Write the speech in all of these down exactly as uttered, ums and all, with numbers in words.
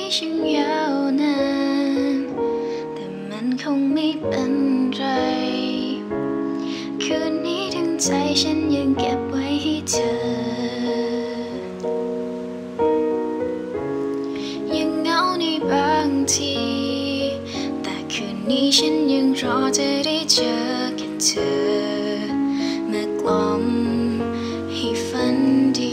ช่างยาวนานแต่มันคงไม่เป็นไรคืนนี้ทั้งใจฉันยังเก็บไว้ให้เธอยังเหงาในบางทีแต่คืนนี้ฉันยังรอจะได้เจอแค่เธอมากล่อมให้ฝันดี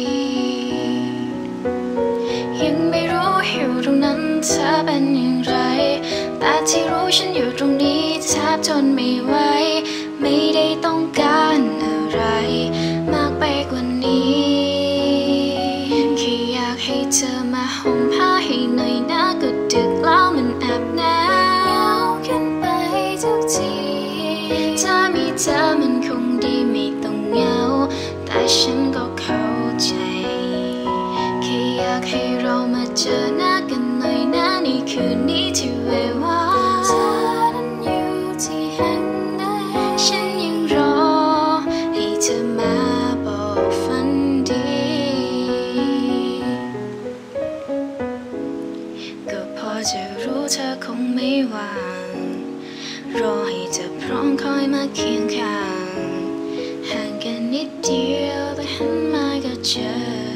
ยังไม่รู้อยู่ตรงนั้นเธอเป็นอย่างไรแต่ที่รู้ฉันอยู่ตรงนี้แทบทนไม่ไหวไม่ได้ต้องการอะไรมากไปกว่านี้แค่อยากให้เธอมาห่มผ้าให้หน่อยนะก็ดึกแล้วมันแอบหนาวกันไปทุกทีถ้ามีเธอมันคงดีไม่ต้องเหงาแต่ฉันก็เข้าใจแค่อยากให้เรามาเจอหน้ากันหน่อยนะในคืนนี้ที่เววาเธอนั้นอยู่ที่แห่งไหนฉันยังรอให้เธอมาบอกฝันดีก็พอจะรู้เธอคงไม่ว่างรอให้เธอพร้อมคอยมาเคียงข้างห่างกันนิดเดียวแต่หันมาก็เจอ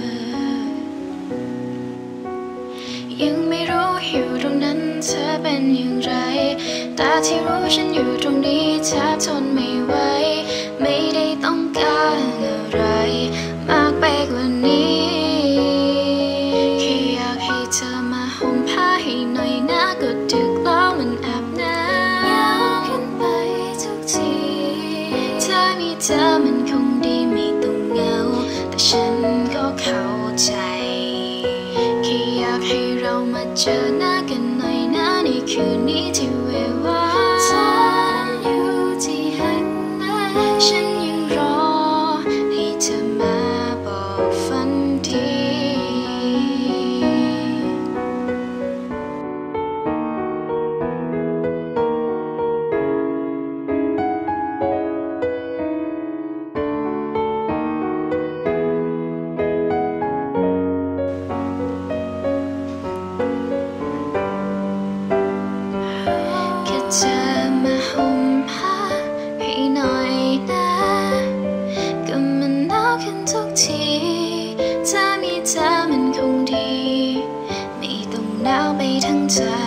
ยังไม่รู้อยู่ตรงนั้นเธอเป็นอย่างไรแต่ที่รู้ฉันอยู่ตรงนี้แทบทนไม่ไหวไม่ได้ต้องการอะไรมากไปกว่านี้แค่อยากให้เธอมาห่มผ้าให้หน่อยนะก็ดึกแล้วมันแอบหนาวขึ้นไปทุกทีถ้ามีเธอมันคงดีไม่ต้องเหงาแต่ฉันก็เข้าใจแค่อยากให้เรามาเจอหน้ากันหน่อยนะในคืนนี้ที่เววาเธออยู่ที่แห่งไหนฉันยังรอให้เธอมาบอกฝันดีเธอมาห่มผ้าให้หน่อยนะก็มันหนาวขึ้นทุกทีถ้ามีเธอมันคงดีไม่ต้องหนาวไปทั้งใจ